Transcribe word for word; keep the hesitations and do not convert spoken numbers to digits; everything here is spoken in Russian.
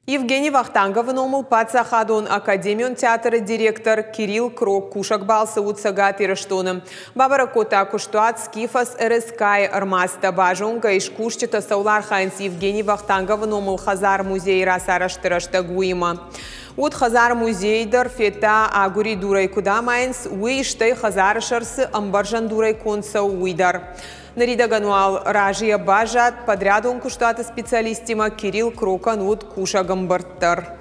Евгений Вахтанговы номыл паддзахадон академион театры директор Кирилл Крок кушак балцы у Цæгат Ирыстоны. Бабæрәг кодта куыстат СКИФОС-РСК æрмадзтæ Базонгæ ишкушчыта саул архайынц Евгений Вахтанговы номыл хәдзар-музейы рацарәзтты уыимæ. От хәдзар-музейдер фета агури дурай кудамайнс уиштай хәдзар-шарсы амбаржан дурай конса уйдар. Наридагануал ражия бажат подрядом куштата специалистима Кирилл Кроккән от кушагамбарттар.